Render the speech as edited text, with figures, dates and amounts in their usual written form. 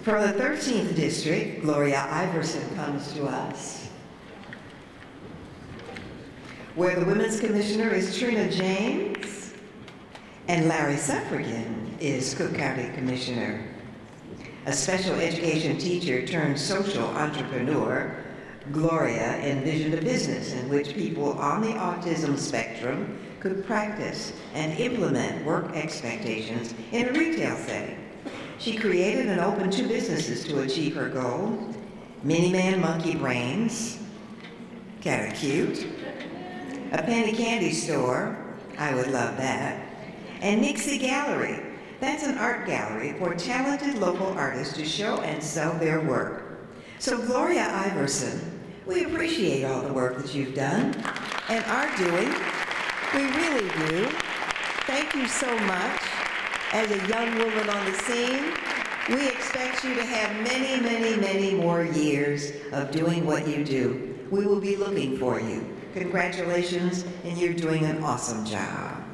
From the 13th District, Gloria Iverson comes to us. Where the Women's Commissioner is Trina James, and Larry Suffredin is Cook County Commissioner. A special education teacher turned social entrepreneur, Gloria envisioned a business in which people on the autism spectrum could practice and implement work expectations in a retail setting. She created and opened 2 businesses to achieve her goal: Miniman Monkey Brains, kinda cute, a penny candy store, I would love that, and Nixie Gallery. That's an art gallery for talented local artists to show and sell their work. So Gloria Iverson, we appreciate all the work that you've done and are doing. We really do. Thank you so much. As a young woman on the scene, we expect you to have many, many, many more years of doing what you do. We will be looking for you. Congratulations, and you're doing an awesome job.